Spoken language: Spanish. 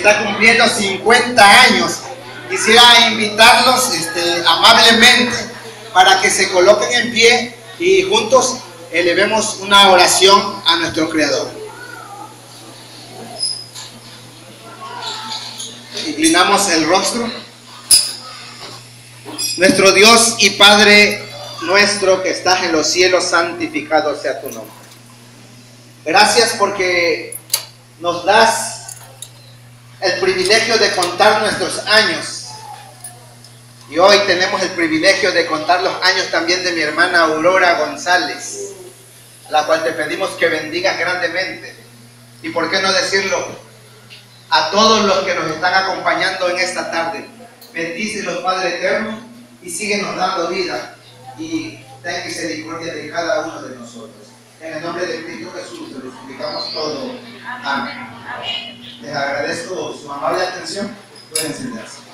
está cumpliendo 50 años. Quisiera invitarlos amablemente para que se coloquen en pie y juntos elevemos una oración a nuestro Creador. Inclinamos el rostro. Nuestro Dios y Padre nuestro que estás en los cielos, santificado sea tu nombre. Gracias porque nos das el privilegio de contar nuestros años. Y hoy tenemos el privilegio de contar los años también de mi hermana Aurora González, la cual te pedimos que bendigas grandemente. Y por qué no decirlo, a todos los que nos están acompañando en esta tarde. Bendícelos, Padre eterno, y síguenos dando vida. Y ten misericordia de cada uno de nosotros. En el nombre de Cristo Jesús te lo suplicamos todo. Amén. Les agradezco su amable atención. Pueden sentarse.